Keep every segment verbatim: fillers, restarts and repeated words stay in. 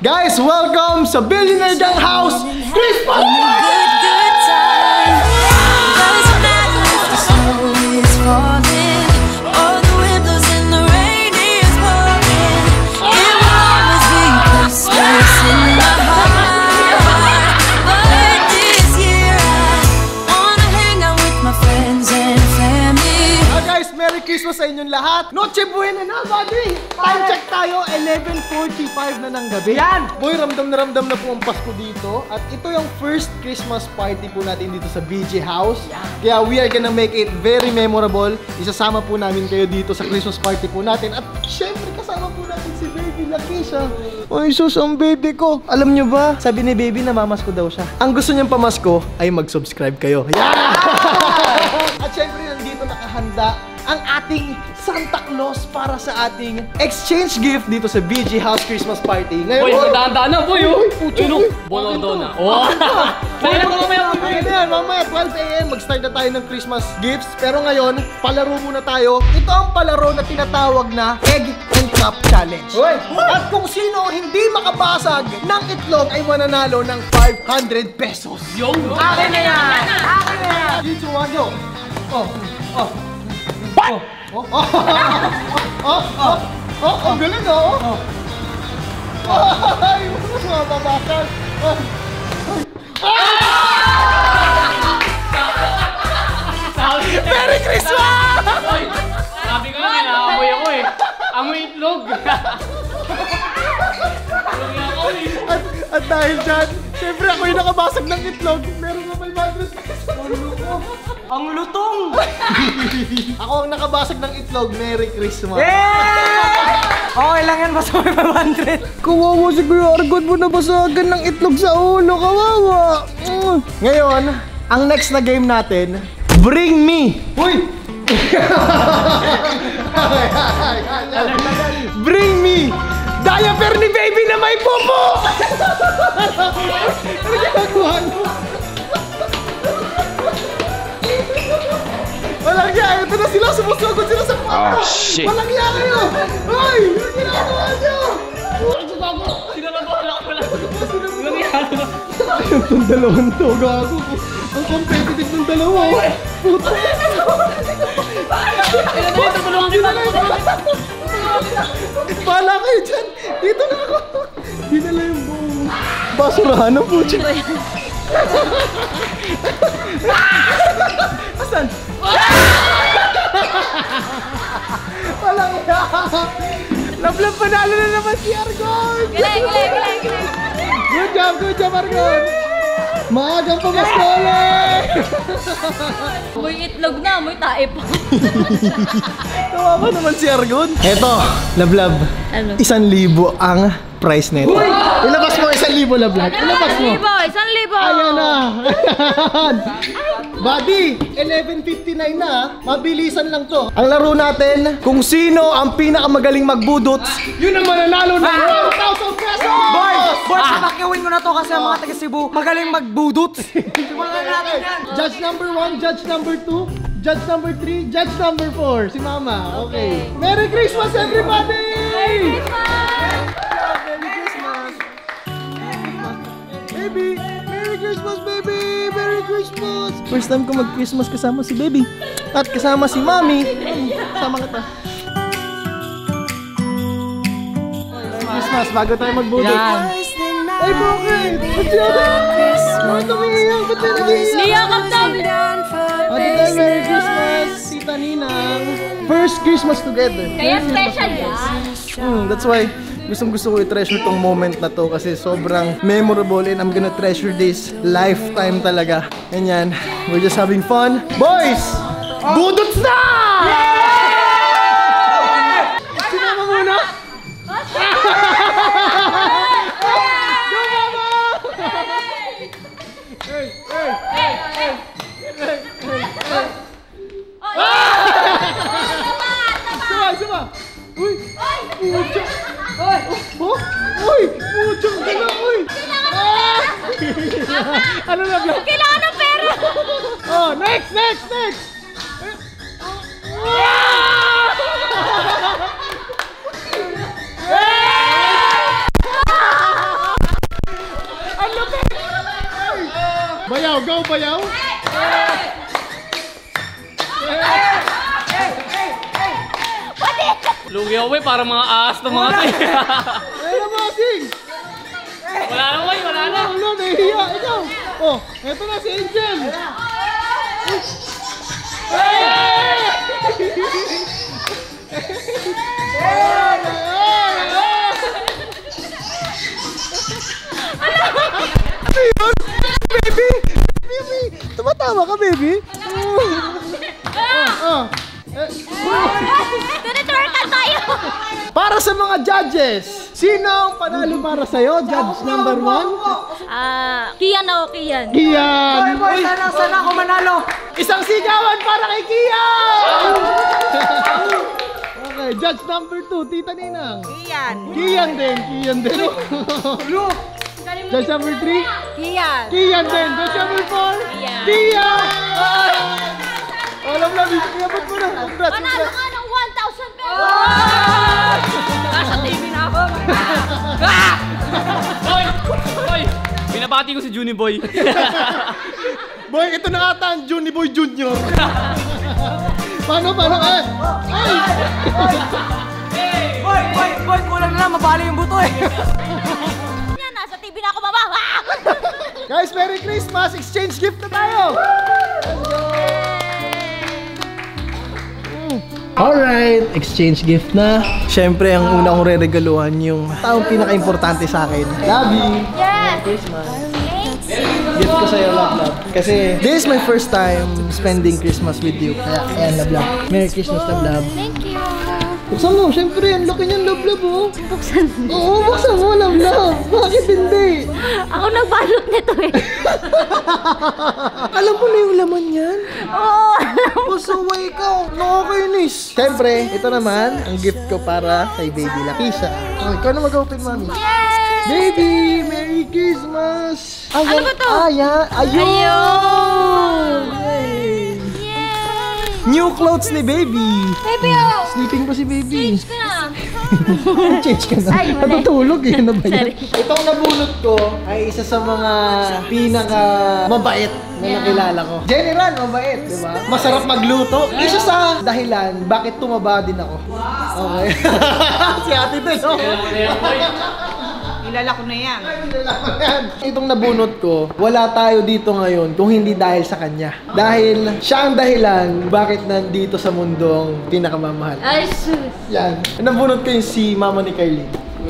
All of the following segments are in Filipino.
Guys, welcome sa Billionaire Gang House Christmas Christmas sa inyong lahat. Noche buena na, buddy! Time check tayo, eleven forty-five na ng gabi. Yan! Boy, ramdam na ramdam na po ang Pasko dito. At ito yung first Christmas party po natin dito sa B J House. Kaya we are gonna make it very memorable. Isasama po namin kayo dito sa Christmas party po natin. At syempre, kasama po natin si Baby Lakisha. Ay, sus, ang baby ko. Alam nyo ba, sabi ni Baby na mamasko daw siya. Ang gusto niyang pamasko ay mag-subscribe kayo. Yeah! At syempre, nandito nakahanda ang ating Santa Claus para sa ating exchange gift dito sa B J House Christmas Party. Ngayon, boy, magdaan-daan na, boy, oh! Uy, bono na. Oh! Kaya na mamaya, mamaya, mamaya, twelve A M mag-start na tayo ng Christmas gifts. Pero ngayon, palaro muna tayo. Ito ang palaro na tinatawag na Egg and Cup Challenge. At kung sino hindi makabasag ng itlog ay mananalo ng five hundred pesos. Yo! Akin na yan! Akin na yan! Dito, wagyo! Oh, oh. What? Oh, oh, oh, oh, oh, ang galing oh. Ay, mga babakal. Merry Christmas! Sabi ko nga, naamoy ako eh. Amoy itlog. At, at dahil dyan, syempre ako yung nakabasag ng itlog. Meron na five hundred pesos. Ang lutong! Ako ang nakabasag ng itlog. Merry Christmas! Yeah! Okay lang yan, basta may five hundred. Kawawa si Kuya Argon mo nabasagan ng itlog sa ulo. Kawawa! Mm. Ngayon, ang next na game natin, Bring Me! Uy! Bring Me! Diaper ni Baby na may popo! Ano ginagawa mo? Walang iya! Ito na sila! Sumusugod sila sa papa! Oh, shit! Walang iya kayo! Hoy! Ano ginagawa nyo? Sinalabahan ako lang! Walang iya! Ayun itong dalawang to, gago! Ang competitive ng dalawa! Puto! Pala kayo dyan! Dito na ako! Dinala yung buong basurahan ng puto! Asan? Walang iya! Lablab panalo na naman si Argon! Galing, galing, galing, galing! Good job, good job Argon! Maagang pamasko ulit! Amoy itlog na, amoy tae pa. Tawa naman si Argon. Eto, Lablab. Ano? Isang libo ang price neto. Ilabas mo isang libo, Lablab. Ilabas mo. Isang libo, isang libo! Ayan na! Buddy, eleven fifty-nine na. Mabilisan lang to. Ang laro natin, kung sino ang pinakamagaling magbudots, yun ang mananalo ng one thousand pesos! Boy! Boy, papakiwin mo na to kasi ang mga taga Cebu magaling magbudot. Simulan natin yan. Judge number one, judge number two, judge number three, judge number four. Si Mama. Okay. Merry Christmas, everybody! Merry Christmas! Merry Christmas! Baby! Merry Christmas, baby! Merry Christmas! First time ko mag-Christmas kasama si Baby. At kasama si Mami. Kasama kita. Christmas, bago tayo magbudot. Ay, bakit? Ba't yan? Bakit umiiyak? Ba't yan nag-iiyak? Niyakap namin! Ate tayo, Merry Christmas, Tita Ninang. First Christmas together. Kaya special yan. Hmm, that's why gustong gusto ko i-treasure tong moment na to kasi sobrang memorable and I'm gonna treasure this lifetime talaga. Ganyan, we're just having fun. Boys! Budots na! Sinama muna! Hey! Hey! Hey! Hey! Sama! Sama! Uy! Mucho! Oh! Uy! Mucho! Gala! Uy! Ano na ba? Kailangan ng pera! Oh! Next! Next! Next! bayaw, go bayaw. Lugi ako eh, parang mga ahas ng mga to. Ayun na, Masing. Wala na boy, wala na. Wala, nahihiya. Ikaw. Oh, eto na si Angel. Baby! Baby! Tumatawa ka, baby? Oh, oh. Tinitwerkan tayo! Para sa mga judges, sino ang panalo para sa'yo? Judge number one? Ah, Kian ako, Kian. Kian! Boy, boy, sana, sana ako manalo. Isang sigawan para kay Kian! Okay, judge number two, Tita Ninang. Iyan. Kian din, Kian din. Look. Judge number three, Kian. Kian din. Judge number four, Kian. Kian! Alam na, bibigyan mo na. Congrats, Panalo congrats. ka ng one thousand pesos! Nasa T V na ako. Boy! Boy! Binabati ko si Juni Boy. Boy, ito na ata ang Juni Boy Junior Paano, paano? Eh! Ay! Boy, boy, boy, kulang na lang. Mabali yung buto eh. Yan, nasa T V na ako, baba! Guys, Merry Christmas! Exchange gift na tayo! Alright, exchange gift na. Siyempre, ang una kong re-regaluhan yung taong pinaka-importante sa akin. Love you! Yes! Christmas. Thanks! Gift ko sa'yo, love, love. Kasi this is my first time spending Christmas with you. Kaya, ayan, love, love. Merry Christmas, love, love. Thank you! Buksan mo, siyempre, ang laki niyan, love, love, oh. Buksan mo. Oo, buksan mo, love, love. Bakit hindi? Ako nagbalot nito eh. Alam mo na yung laman yan? Oo! Pasaway ka. Nakakainis. Siyempre, ito naman, ang gift ko para kay Baby Lakisha. Oh, ikaw na mag-open, mami. Yay! Baby, Merry Christmas! Ay, Ano ba to? Ah, yan. Ayun! Ayun! Yay! Yay! New clothes ni Baby. Baby, oh! Sleeping pa si Baby. Change ka na! Change ka na. Ay, mali. Natutulog eh. Ano ba yan? Sorry. Itong nabunot ko ay isa sa mga pinaka mabait na nakilala ko. General, mabait, di ba? Masarap magluto. Isa sa dahilan bakit tumaba din ako. Okay. Si ate din, no? Kilala ko na yan. Itong nabunot ko, wala tayo dito ngayon kung hindi dahil sa kanya. Dahil siya ang dahilan bakit nandito sa mundong pinakamamahal. Ay, sus! Yan. Nabunot ko yung si mama ni Carly.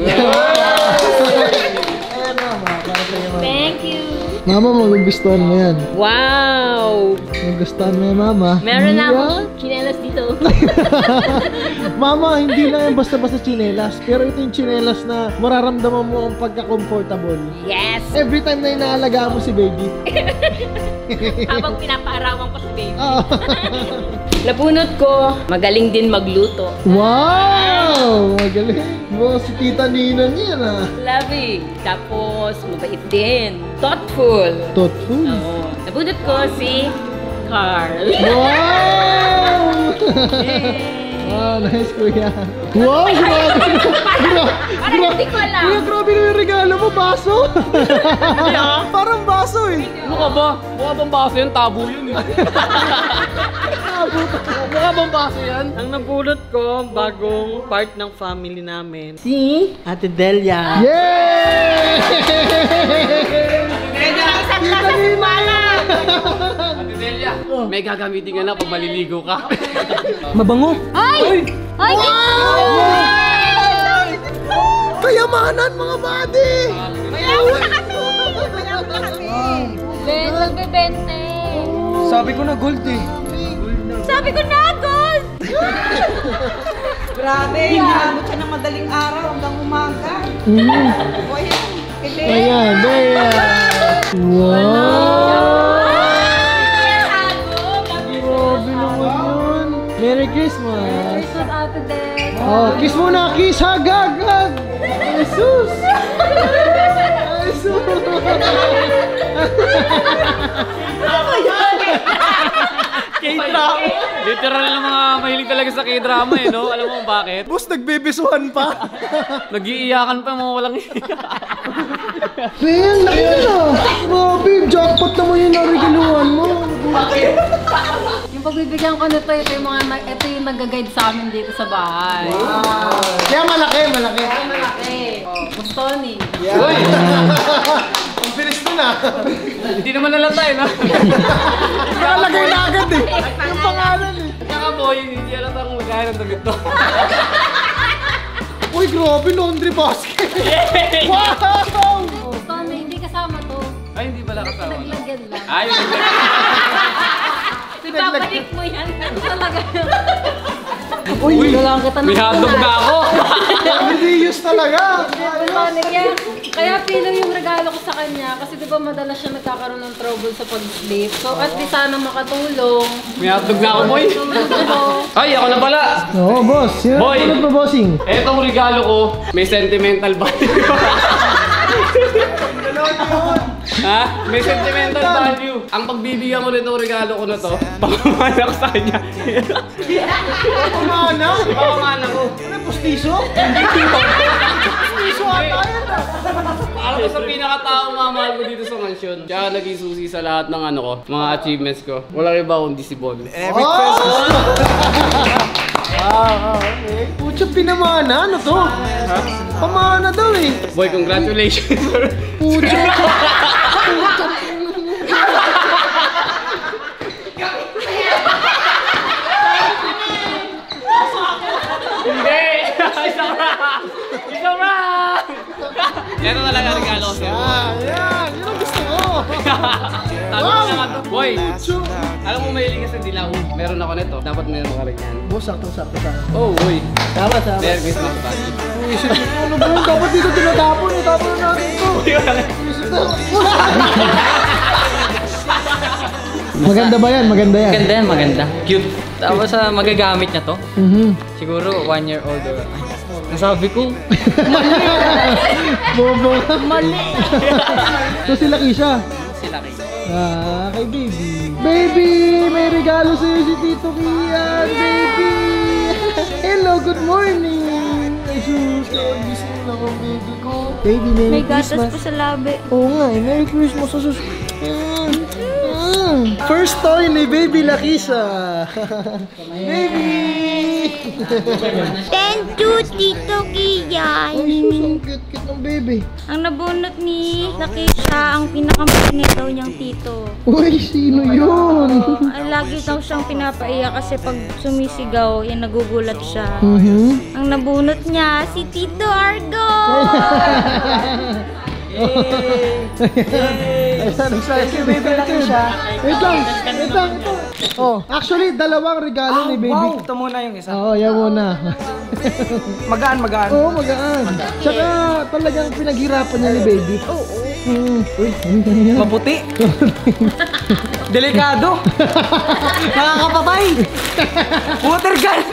Ayan, mama. Para sa'yo, mama. Thank you! Mama, magugustuhan mo yan. Wow! Magugustuhan mo yan, mama. Meron na Yan. akong chinelas dito. Mama, hindi lang yan basta-basta chinelas. Pero ito yung chinelas na mararamdaman mo ang pagka-comfortable. Yes! Every time na inaalagaan mo si baby. Habang pinapaarawan ko si baby. Ah. Nabunot ko, magaling din magluto. Wow! Magaling. Wow, si Tita Nina niya na. Loving. Tapos, mabait din. Thoughtful. Thoughtful. Oo. Nabunot ko si Carl. Wow! Wow, nice kuya. Wow, grabe. Gra- Parang hindi ko alam. Kuya, grabe na yung regalo mo, baso. Parang baso eh. Ano ka ba? Mukha bang baso yan? Tabo yun eh. Mukha bang baso yan? Ang nabulot ko, bagong part ng family namin. Si Ate Delia. Yay! Tita Nina! Ate Delia, may gagamitin ka na pag maliligo ka. Mabango. Ay! Ay! Kayamanan mga buddy! Mayaman na kasi! Mayaman na kasi! Ben, nagbebente. Sabi ko na gold eh. Sabi ko na, gold! Grabe, hinabot siya ng madaling araw hanggang umaga. Mm. O yan, pili. Ayan, ayan. Wow! Grabe naman yun. Merry Christmas! Christmas Ate Del. Oh, kiss muna, kiss, hug, hug, hug! Jesus! Jesus! K-drama. Literal na mga mahilig talaga sa K-drama eh, no? Alam mo kung bakit? Boss, nagbibisuhan pa. Nag-iiyakan pa mga walang Man, laki na. Grabe, jackpot naman yung narinig pagbibigyan ko nito, ito yung mga, ito yung nag-guide sa amin dito sa bahay. Wow. Kaya malaki, malaki. Kaya malaki. Oh, gusto ni. Uy! Ang bilis mo na. Hindi naman nalatay, no? Nakalagay na agad eh. Yung pangalan eh. Kaka boy, hindi alam ang magkaya ng damit to. Uy, grabe, laundry basket. Wow! Gusto ni, hindi kasama to. Ay, hindi pala kasama. Naglagyan lang. Ay, hindi. Ipapalik mo yan. Ano talaga yun? Uy, Kailangan kita May hotdog na ako. reuse talaga. Tonic yan. Kaya feeling yung regalo ko sa kanya kasi di ba madalas siya nagkakaroon ng trouble sa pag-sleep. So at least sana makatulong. May hotdog na ako, boy. Tulong. Ay, ako na pala. Oo, boss. Sino Boy. tulad mo, bossing? Etong regalo ko, may sentimental value. Ha? May sentimental value. Ang pagbibigyan ko nitong regalo ko na to, pamamana ko sa kanya. Pamana? Pamamana ko. Ano, pustiso? Pustiso ata yan ah. Para ko sa pinakataong mamahal ko dito sa mansyon. Kaya naging susi sa lahat ng ano ko, mga achievements ko. Walang iba kundi si Bon. Every Christmas. Ah, okay. Pucha, pinamana. Ano to? Pamana daw eh. Boy, congratulations. Pucha. Hindi! Isang round! Isang round! Ito talaga regalo ko sa'yo. Ah, yan. Yun ang gusto ko. Tago mo naman to. Boy, Pucha. alam mo mahilig ka sa dilaw. Meron ako nito. Dapat meron ka rin yan. Boss, sakto-sakto sa akin. Oh, boy. Tama, tama. Merry Christmas, buddy. Isip ko, ano ba yun? Dapat dito tinatapon. Itapon na natin ito. Isip na. Maganda ba yan? Maganda yan. Maganda yan, maganda. Cute. Tapos sa magagamit niya to, Mhm. siguro one year old or... Ay, nasabi ko. Bobo. Mali. So sila Kisha. Sila kayo. Ah, kay baby. Baby! May regalo sa'yo si Tito Kian, baby! Hello, good morning! Ay, sus, gising na akong baby ko. Baby, Merry May gatas Christmas. po sa labi. Oo nga eh, Merry Christmas, sus. Mm. Mm. First toy ni Baby Lakisa. Baby! Thank you, Tito Kian. Ay, sus, ang cute-cute ng baby. Ang nabunot ni Lakisha, ang pinakamagnet daw niyang tito. Uy, sino yun? So, ay, lagi daw siyang pinapaiyak kasi pag sumisigaw, yan nagugulat siya. Mhm. Ang nabunot niya, si Tito Argo! Ayan, excited. Baby Lakisha. Wait lang, wait lang, ito. Oh, actually, dalawang regalo ni baby. Wow, ito muna yung isa. Oo, yan muna. Magaan, magaan. Oo, magaan. Tsaka talagang pinaghirapan niya ni baby. Oo. Hmm. Uy, ano yan? Maputi. Delikado. Nakakapatay. Water gun.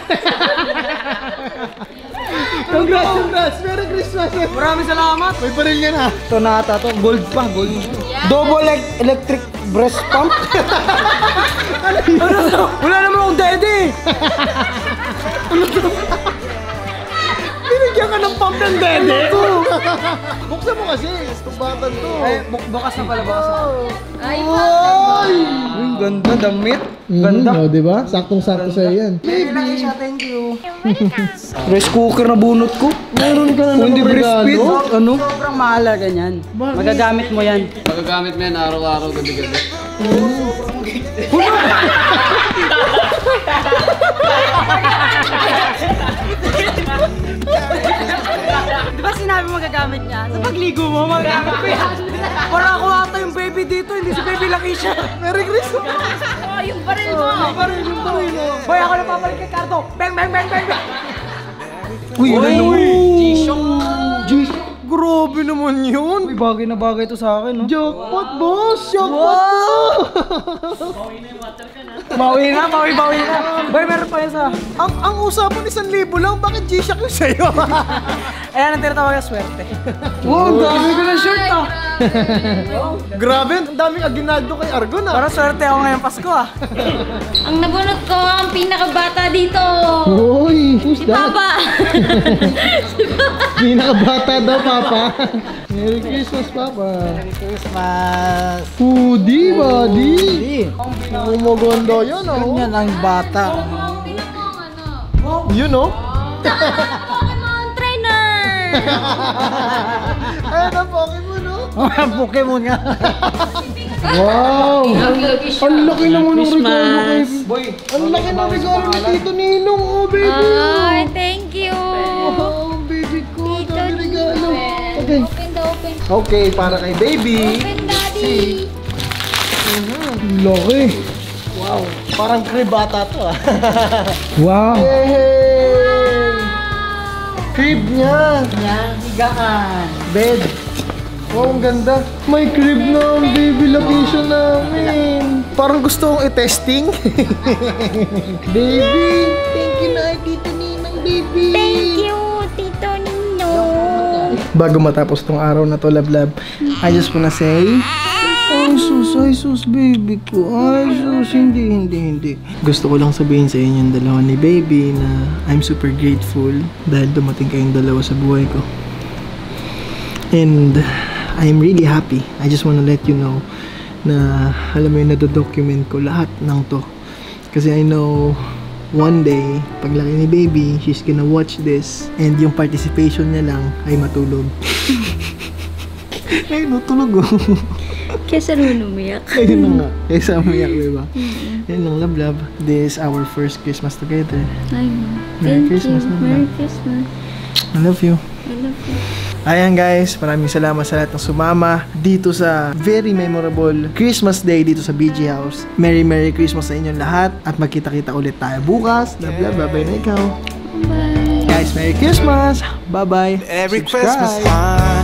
Congrats, congrats! Merry Christmas! Maraming salamat. May baril yan ha. Ito na ata to. Gold pa, gold. Double leg electric breast pump. Ano to? Wala naman akong dede. Ano to? Binigyan ka ng pump ng dede. Buksan mo kasi. Tumbatan to. Ay, bu bukas na pala, bukas na. Ay, Ay! Uy, ganda, damit. Ganda. Ganda. Oh, di ba? Saktong-sakto sa'yo yan. Baby. Thank you. Rice cooker na bunot ko. Meron ka na Hindi ng breastfeed. regalo. Ano? Sobrang mahalaga niyan. Magagamit mo yan. Magagamit mo yan araw-araw, gabi-gabi. Di ba sinabi magagamit niya? Sa pagligo mo, magagamit ko yan. Para ako ata yung baby dito, hindi si baby Lakisha. Merry Christmas! oh, yung baril mo. Yung baril, yung baril. Boy, ako na papalik kay Cardo. Bang, bang, bang, bang, bang. Uy, Uy! ano? G-Shock! G-Shock! Grabe naman yun! Uy, bagay na bagay to sa akin, no? Jackpot, boss! Jackpot! Bawi na, bawi, bawi na. Boy, meron pa isa. ang ang usapan isang libo lang, bakit G-Shock yung sa'yo? Ayan ang tinatawag na swerte. Wow, ang dami ko na shirt ah. Grabe, ang daming aginaldo kay Argon ah. Parang swerte ako ngayong Pasko ah. Ang nabunot ko, ang pinakabata dito. Hoy, who's Si Papa. Pinakabata daw, Papa. Merry Christmas, Papa. Merry Christmas. Hoodie, buddy. Oh, maganda yan, oh. Ganyan ang bata. You know? Pokemon trainer. Ayan ang Pokemon, no? Ang Pokemon nga. Wow! Ang laki naman ng regalo kay... Boy, Ang laki ng regalo ni Tito Ninong, oh, baby! Ay, thank you. Oh, baby ko, Tito dami regalo. Ninong. Okay. Open the open. Okay, para kay baby. Open, Daddy. Ang laki. Wow. Parang crib ata to, ah. wow. Hey! Crib niya. Yan, higaan. Bed. Wow, ang ganda. May crib na ang baby location namin. Parang gusto kong i-testing. Baby, thank you na Tito Ninang, baby. Thank you, Tito Ninong. Bago matapos tong araw na to, love love, I just wanna say, ay sus, ay sus, baby ko. Ay sus, hindi, hindi, hindi. Gusto ko lang sabihin sa inyo yung dalawa ni baby na I'm super grateful dahil dumating kayong dalawa sa buhay ko. And I'm really happy. I just wanna let you know na alam mo yung nado-document ko lahat ng to. Kasi I know one day, paglaki ni baby, she's gonna watch this and yung participation niya lang ay matulog. Ay, natulog oh. Kesa naman umiyak. Ayun na nga. Kaysa umiyak, diba? Yan lang, love, love. This is our first Christmas together. Ay, Merry thank Christmas, you. Mama. Merry Christmas. I love you. I love you. Ayan guys, maraming salamat sa lahat ng sumama dito sa very memorable Christmas Day dito sa B G House. Merry Merry Christmas sa inyong lahat at magkita-kita ulit tayo bukas. Love, love, bye-bye na ikaw. Bye. Guys, Merry Christmas! Bye-bye! Every Subscribe. Christmas time.